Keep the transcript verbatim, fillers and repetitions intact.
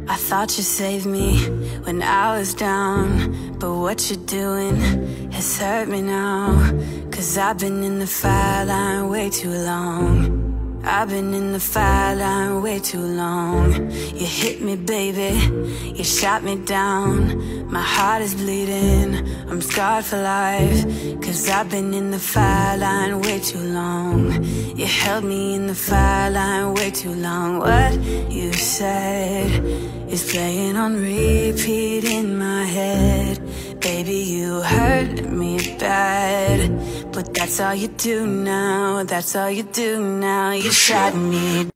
I thought you saved me when I was down, but what you're doing has hurt me now. Cause I've been in the fire line way too long. I've been in the fire line way too long. You hit me, baby, you shot me down. My heart is bleeding, I'm scarred for life. Cause I've been in the fire line way too long. You held me in the fire line way too long. What you said is playing on repeat in my head. Baby, you hurt me bad, but that's all you do now, that's all you do now. You shot me